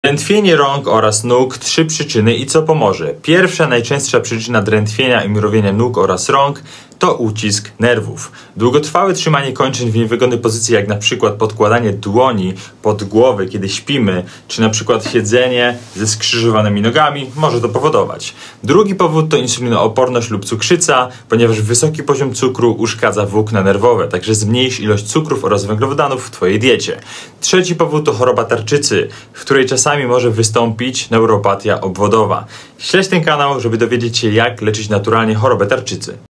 Drętwienie rąk oraz nóg, 3 przyczyny i co pomoże. Pierwsza, najczęstsza przyczyna drętwienia i mrowienia nóg oraz rąk to ucisk nerwów. Długotrwałe trzymanie kończyn w niewygodnej pozycji, jak na przykład podkładanie dłoni pod głowę, kiedy śpimy, czy na przykład siedzenie ze skrzyżowanymi nogami, może to powodować. Drugi powód to insulinooporność lub cukrzyca, ponieważ wysoki poziom cukru uszkadza włókna nerwowe, także zmniejsz ilość cukrów oraz węglowodanów w Twojej diecie. Trzeci powód to choroba tarczycy, w której czasami może wystąpić neuropatia obwodowa. Śledź ten kanał, żeby dowiedzieć się, jak leczyć naturalnie chorobę tarczycy.